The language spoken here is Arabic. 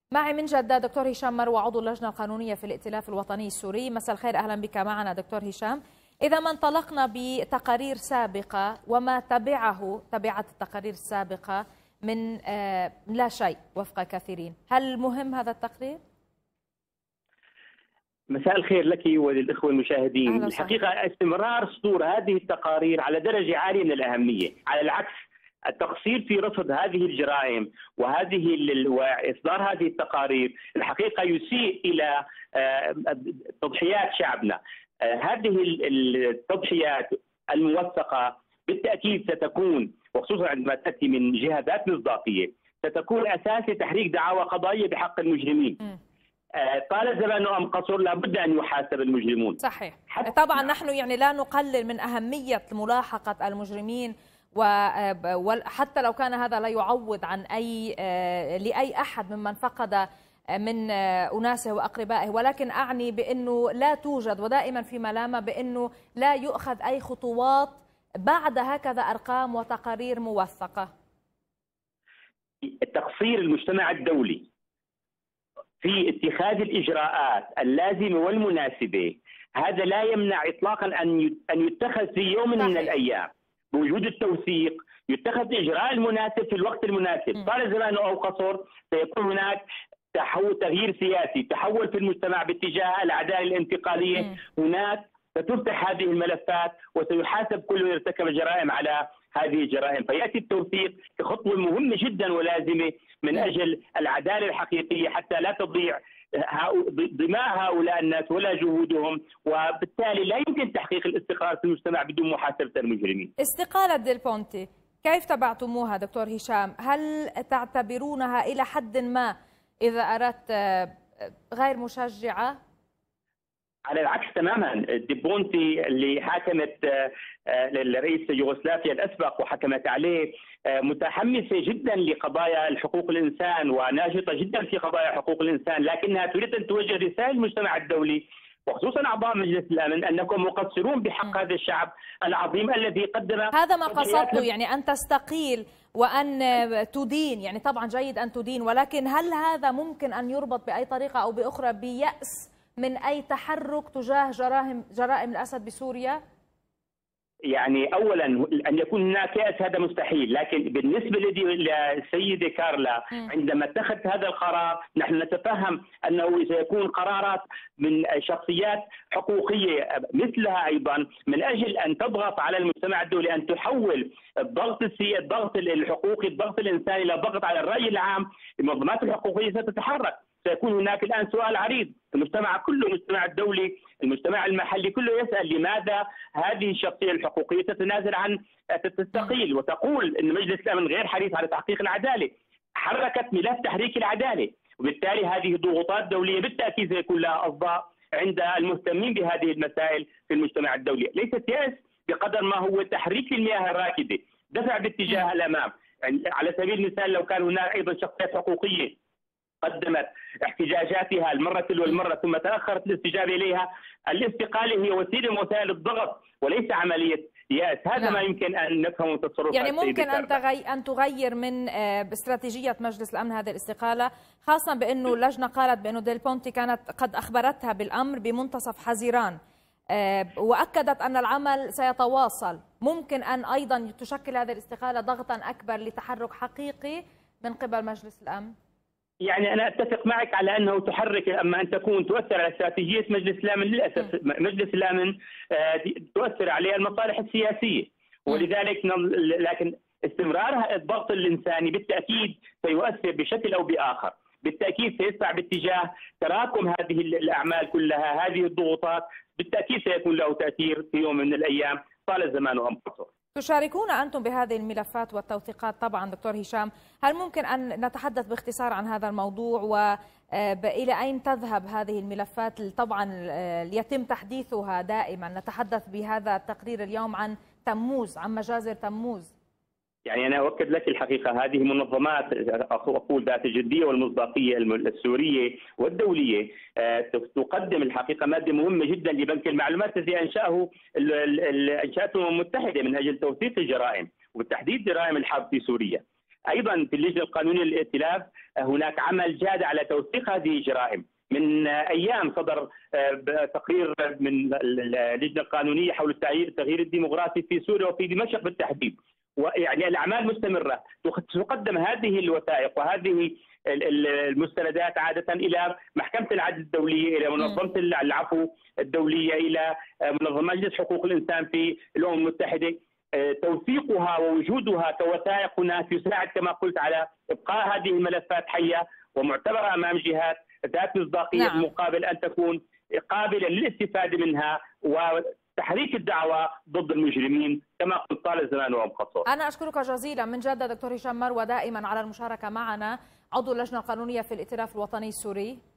معي من جدة دكتور هشام مروة، عضو اللجنة القانونية في الائتلاف الوطني السوري. مساء الخير، أهلا بك معنا دكتور هشام. إذا ما انطلقنا بتقارير سابقة وما تبعت التقارير السابقة من لا شيء وفق كثيرين، هل مهم هذا التقرير؟ مساء الخير لك وللإخوة المشاهدين. الحقيقة استمرار صدور هذه التقارير على درجة عالية من الأهمية، على العكس التقصير في رصد هذه الجرائم وإصدار هذه التقارير الحقيقة يسيء إلى تضحيات شعبنا. هذه التضحيات الموثقة بالتأكيد ستكون، وخصوصا عندما تأتي من جهة ذات مصداقية، ستكون أساس لتحريك دعاوى قضائية بحق المجرمين. طال زمان أم قصر لابد أن يحاسب المجرمون. صحيح. طبعا نحن لا نقلل من أهمية ملاحقة المجرمين، وحتى لو كان هذا لا يعوض عن لأي أحد ممن فقد من أناسه وأقربائه، ولكن أعني بأنه لا توجد ودائما في ملامة بأنه لا يؤخذ أي خطوات بعد هكذا أرقام وتقارير موثقة. تقصير المجتمع الدولي في اتخاذ الإجراءات اللازمة والمناسبة هذا لا يمنع إطلاقا أن يتخذ في يوم من الأيام بوجود التوثيق، يتخذ الإجراء المناسب في الوقت المناسب. طال زمانه أو قصر سيكون هناك تغيير سياسي، تحول في المجتمع باتجاه العدالة الانتقالية. هناك ستفتح هذه الملفات وسيحاسب كل من ارتكب جرائم على هذه الجرائم، فيأتي التوثيق كخطوة مهمة جدا ولازمة من أجل العدالة الحقيقية حتى لا تضيع دماء هؤلاء الناس ولا جهودهم، وبالتالي لا يمكن تحقيق الاستقرار في المجتمع بدون محاسبة المجرمين. استقالة ديل بونتي كيف تبعتموها دكتور هشام؟ هل تعتبرونها إلى حد ما إذا أردت غير مشجعة؟ على العكس تماما. دي بونتي اللي حاكمت للرئيس يوغوسلافيا الأسبق وحكمت عليه متحمسة جدا لقضايا حقوق الإنسان وناشطة جدا في قضايا حقوق الإنسان، لكنها تريد أن توجه رسالة للمجتمع الدولي وخصوصا أعضاء مجلس الأمن أنكم مقصرون بحق هذا الشعب العظيم الذي قدم. هذا ما قصدته، أن تستقيل وأن تدين، طبعا جيد أن تدين، ولكن هل هذا ممكن أن يربط بأي طريقة أو بأخرى بيأس من أي تحرك تجاه جرائم الأسد بسوريا؟ أولا أن يكون هناك يأس هذا مستحيل، لكن بالنسبة للسيدة كارلا عندما اتخذت هذا القرار نحن نتفهم أنه سيكون قرارات من شخصيات حقوقية مثلها أيضا من أجل أن تضغط على المجتمع الدولي أن تحول الضغط الحقوقي، الضغط الإنساني إلى ضغط على الرأي العام. المنظمات الحقوقية ستتحرك. سيكون هناك الآن سؤال عريض، المجتمع كله، المجتمع الدولي، المجتمع المحلي كله يسأل لماذا هذه الشخصية الحقوقية تتنازل عن تستقيل وتقول أن مجلس الأمن غير حريص على تحقيق العدالة. حركت ملف تحريك العدالة، وبالتالي هذه ضغوطات دولية بالتأكيد سيكون لها أصداء عند المهتمين بهذه المسائل في المجتمع الدولي. ليست يأس بقدر ما هو تحريك المياه الراكدة، دفع باتجاه الأمام. على سبيل المثال لو كان هناك أيضا شخصيات حقوقية قدمت احتجاجاتها المرة والمرة ثم تأخرت الاستجابة إليها، الاستقالة هي وسيلة من وسائل الضغط وليس عملية يأس. هذا ما يمكن أن نفهمه من تصرفات ممكن أن تغير من استراتيجية مجلس الأمن هذه الاستقالة، خاصة بأنه اللجنة قالت بأنه ديل بونتي كانت قد أخبرتها بالأمر بمنتصف حزيران وأكدت أن العمل سيتواصل. ممكن أن أيضا تشكل هذه الاستقالة ضغطا أكبر لتحرك حقيقي من قبل مجلس الأمن؟ أنا أتفق معك على أنه تحرك، أما أن تكون تؤثر على استراتيجية مجلس الأمن. للأسف مجلس الأمن تؤثر عليه المصالح السياسية، ولذلك لكن استمرار الضغط الإنساني بالتأكيد سيؤثر بشكل أو بآخر، بالتأكيد سيدفع باتجاه تراكم هذه الأعمال كلها، هذه الضغوطات بالتأكيد سيكون له تأثير في يوم من الأيام طال الزمان أم قصر. تشاركون أنتم بهذه الملفات والتوثيقات طبعا دكتور هشام، هل ممكن أن نتحدث باختصار عن هذا الموضوع وإلى أين تذهب هذه الملفات؟ طبعا يتم تحديثها دائما، نتحدث بهذا التقرير اليوم عن تموز، عن مجازر تموز. أنا أؤكد لك الحقيقة هذه منظمات أقول ذات الجدية والمصداقية السورية والدولية تقدم الحقيقة مادة مهمة جدا لبنك المعلومات الذي أنشأته الأمم المتحدة من أجل توثيق الجرائم وبالتحديد جرائم الحرب في سوريا. ايضا في اللجنه القانونيه للائتلاف هناك عمل جاد على توثيق هذه الجرائم. من ايام صدر تقرير من اللجنه القانونيه حول التغيير الديمقراطي في سوريا وفي دمشق بالتحديد، ويعني الاعمال مستمره. تقدم هذه الوثائق وهذه المستندات عاده الى محكمه العدل الدوليه، الى منظمه العفو الدوليه، الى منظمه مجلس حقوق الانسان في الامم المتحده. توثيقها ووجودها كوثائق هناك يساعد كما قلت على ابقاء هذه الملفات حيه ومعتبره امام جهات ذات مصداقيه، مقابل ان تكون قابله للاستفاده منها وتحريك الدعوه ضد المجرمين كما قلت طال الزمان وابقى. انا اشكرك جزيلا من جده دكتور هشام مروه دائما على المشاركه معنا، عضو اللجنه القانونيه في الائتلاف الوطني السوري.